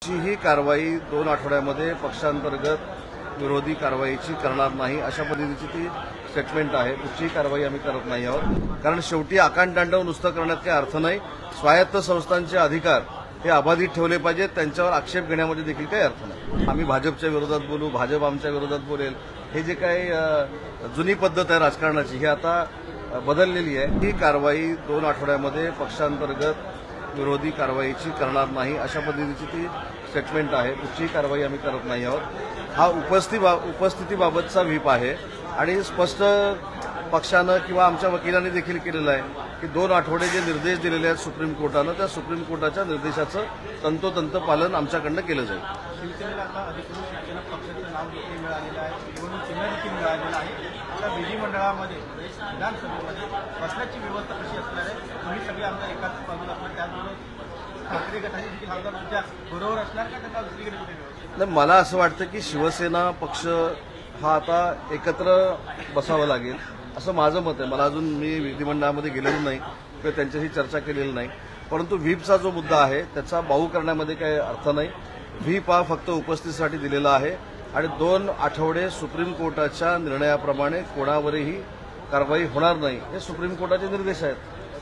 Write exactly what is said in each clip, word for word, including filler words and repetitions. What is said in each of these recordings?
ही कारवाई दोन आठवड्यामध्ये पक्षांतर्गत विरोधी कारवाईची करणार नाही अशा पद्धतीची ती स्टेटमेंट आहे। कुठलीही कारवाई आम्ही करत नाही आहोत, कारण शेवटी आकांतांडव नुसतं करण्यात काही अर्थ नाही। स्वायत्त संस्थांचे अधिकार हे अबाधित ठेवले पाहिजेत, त्यांच्यावर आक्षेप घेण्यामध्ये देखील काही अर्थ नाही। आम्ही भाजपच्या विरोधात बोलू, भाजप आमच्या विरोधात बोलेल, हे जे काही जुनी पद्धत आहे राजकारणाची ही आता बदललेली आहे। ही कारवाई दोन आठवड्यामध्ये पक्षांतर्गत विरोधी कारवाईची करणार नाही अशा पद्धतीची ती स्टेटमेंट आहे। कुठलीही कारवाई आम्ही करत नाही आहोत। हा उपस्थिती उपस्थितीबाबतचा व्हीप आहे आणि स्पष्ट पक्षानं किंवा आमच्या वकिलांनी देखील केलेलं आहे की दोन आठवडे जे निर्देश दिलेले आहेत सुप्रीम कोर्टानं, त्या सुप्रीम कोर्टाच्या निर्देशाचं तंतोतंत पालन आमच्याकडनं केलं जाईल। शिवसेनेला आता अधिकृत शिक्षण पक्षाचं नाव देखील मिळालेलं आहे, निवडणूक चिन्ह देखील मिळालेलं आहे। आता विधिमंडळामध्ये विधानसभेमध्ये बसण्याची व्यवस्था कशी असणार आहे? तुम्ही सगळे आमदार एकाच बाजूला असणार, त्याचबरोबर ठाकरे गटाचे देखील आमदार तुमच्या बरोबर असणार का त्यांना दुसरीकडे कुठे व्यवस्था? नाही, मला असं वाटतं की शिवसेना पक्ष हा आता एकत्र बसावं लागेल असं माझं मत आहे। मला अजून मी विधिमंडळामध्ये गेलेलो नाही किंवा त्यांच्याशी चर्चा केलेली नाही, परंतु व्हीपचा जो मुद्दा आहे त्याचा बाऊ करण्यामध्ये काही अर्थ नाही। व्हीप हा फक्त उपस्थितीसाठी दिलेला आहे आणि दोन आठवडे सुप्रीम कोर्टाच्या निर्णयाप्रमाणे कोणावरही कारवाई होणार नाही हे सुप्रीम कोर्टाचे निर्देश आहेत।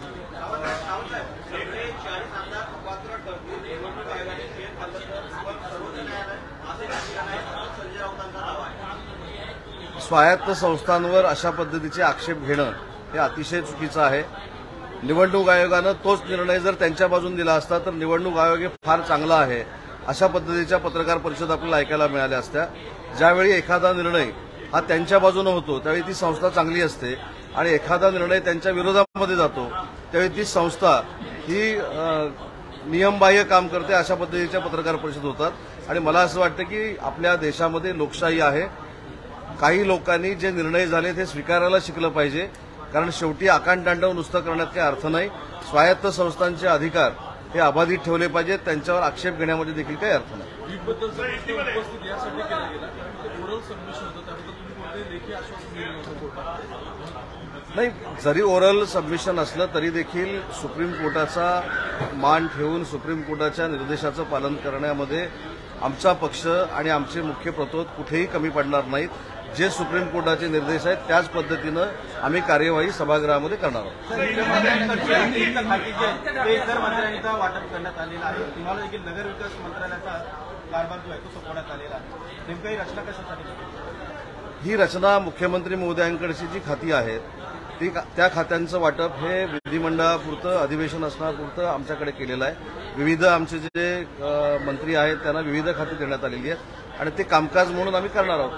स्वायत्त संस्थांवर अशा पद्धतीचे आक्षेप घेणं हे अतिशय चुकीचं आहे। निवडणूक आयोगानं तोच निर्णय जर त्यांच्या बाजून दिला असता तर निवडणूक आयोग हे फार चांगला आहे अशा पद्धतीच्या पत्रकार परिषद आपल्याला ऐकायला मिळाल्या असत्या। ज्यावेळी एखादा निर्णय हा त्यांच्या बाजूने होतो त्यावेळी ती संस्था चांगली असते आणि एखादा निर्णय त्यांच्या विरोधामध्ये जातो त्यावेळी ती संस्था ही नियमबाह्य काम करते अशा पद्धतीच्या पत्रकार परिषद होतात। आणि मला असं वाटतं की आपल्या देशामध्ये लोकशाही आहे, काही लोकांनी जे निर्णय झाले ते स्वीकारायला शिकलं पाहिजे, कारण शेवटी आकांतांडव नुसतं करण्यात काही अर्थ नाही। स्वायत्त संस्थांचे अधिकार हे अबाधित ठेवले पाहिजेत, त्यांच्यावर आक्षेप घेण्यामध्ये देखील काही अर्थ नाही। नाही, जरी ओरल सबमिशन असलं तरी देखील सुप्रीम कोर्टाचा मान ठेवून सुप्रीम कोर्टाच्या निर्देशाचं पालन करण्यामध्ये आमचा पक्ष आणि आमचे मुख्य प्रतोद कुठेही कमी पडणार नाहीत। जे सुप्रीम कोर्टाचे निर्देश आहेत त्याच पद्धतीनं आम्ही कार्यवाही सभागृहामध्ये करणार आहोत। वाटप करण्यात आलेला आहे, तुम्हाला देखील नगर विकास मंत्रालयाचा कारभार जो आहे तो सोपवण्यात आलेला आहे, नेमकं ही रचना कशासाठी? ही रचना मुख्यमंत्री महोदयांकडची जी खाती आहेत ती त्या खात्यांचं वाटप हे विधिमंडळापुरतं अधिवेशन असण्यापुरतं आमच्याकडे केलेलं आहे। विविध आमचे जे मंत्री आहेत त्यांना विविध खाती देण्यात आलेली आहेत आणि ते कामकाज म्हणून आम्ही करणार आहोत।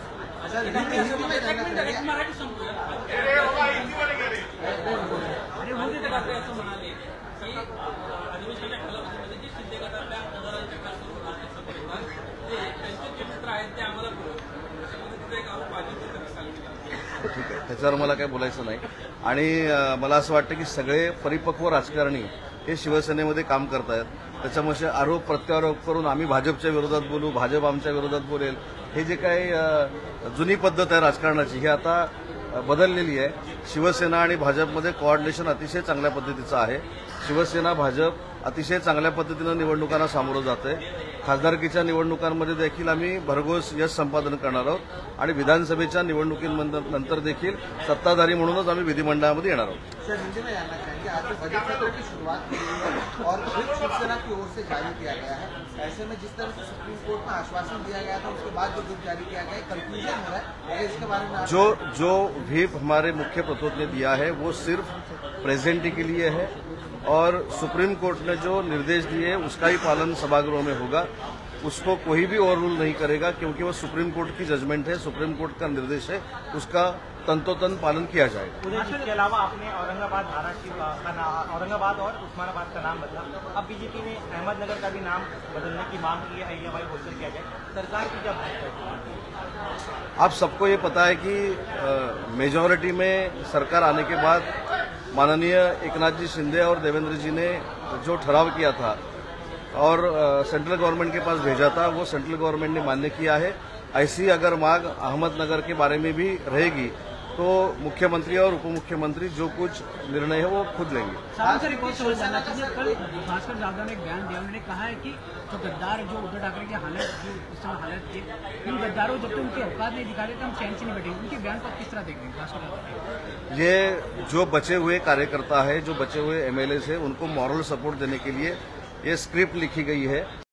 ठीक आहे, त्याच्यावर मला काही बोलायचं नाही। आणि मला असं वाटतं की सगळे परिपक्व राजकारणी हे शिवसेनेमध्ये काम करत आहेत, त्याच्यामुळे आरोप प्रत्यारोप करून आम्ही भाजपच्या विरोधात बोलू, भाजप आमच्या विरोधात बोलेल, हे जे काही जुनी पद्धत आहे राजकारणाची ही आता बदललेली आहे। शिवसेना आणि भाजपमध्ये कोऑर्डिनेशन अतिशय चांगल्या पद्धतीचं आहे। शिवसेना भाजप अतिशय चांगल्या पद्धतीनं निवडणुकांना सामोरं जाते। खासदारकीच्या निवडणुकांमध्ये देखील आम्ही भरघोस यश संपादन करणार आहोत आणि विधानसभेच्या निवडणुकीनंतर देखील सत्ताधारी म्हणूनच आम्ही विधिमंडळामध्ये येणार आहोत। आज बजट सत्र की शुरुआत और शिवसेना की ओर से जारी किया गया है, ऐसे में जिस तरह से सुप्रीम कोर्ट में आश्वासन दिया गया था उसके बाद जो व्हिप जारी किया गया है, कंक्लूजन हो रहा है इसके बारे में जो जो व्हिप हमारे मुख्य प्रतोद ने दिया है वो सिर्फ प्रेजेंटी के लिए है और सुप्रीम कोर्ट ने जो निर्देश दिए उसका ही पालन सभागृह में होगा। उसको कोई भी ओवर रूल नहीं करेगा क्योंकि वो सुप्रीम कोर्ट की जजमेंट है, सुप्रीम कोर्ट का निर्देश है, उसका तंतोतंत पालन किया जाएगा। इसके अलावा आपने औरंगाबाद धाराशिव का औरंगाबाद और उस्मानाबाद का नाम बदला, अब बीजेपी ने अहमदनगर का भी नाम बदलने की मांग की है, अहिल्याबाई होलकर किया जाए, सरकार की जब आप सबको ये पता है कि मेजॉरिटी में सरकार आने के बाद माननीय एकनाथ जी शिंदे और देवेंद्र जी ने जो ठराव किया था और सेंट्रल गवर्नमेंट के पास भेजा था वो सेंट्रल गवर्नमेंट ने मान्य किया है। ऐसी अगर मांग अहमदनगर के बारे में भी रहेगी तो मुख्यमंत्री और उप मुख्यमंत्री जो कुछ निर्णय है वो खुद लेंगे। साहब सर, एक और सवाल जानना चाहिए। कल भास्कर जाधव ने एक बयान दिया, उन्होंने कहा है कि जो गद्दार जो उद्धव ठाकरे की हालत जो इस समय हालत थी, इन गद्दारों जब तक उनके औकात नहीं दिखा रहे तो हम चैन से नहीं बैठेंगे। उनके बयान को आप किस तरह देख रहे हैं भास्कर जाधव? ये जो बचे हुए कार्यकर्ता है, जो बचे हुए एमएलए है, उनको मॉरल सपोर्ट देने के लिए ये स्क्रिप्ट लिखी गई है।